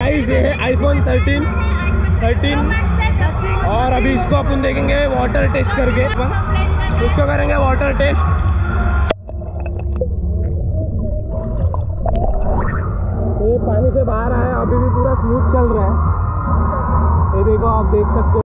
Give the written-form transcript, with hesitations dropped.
Guys ये है iPhone 13 और अभी इसको अपन देखेंगे वाटर टेस्ट करके। इसको करेंगे वाटर टेस्ट। ये पानी से बाहर आया, अभी भी पूरा स्मूथ चल रहा है। ये देखो, आप देख सकते हो।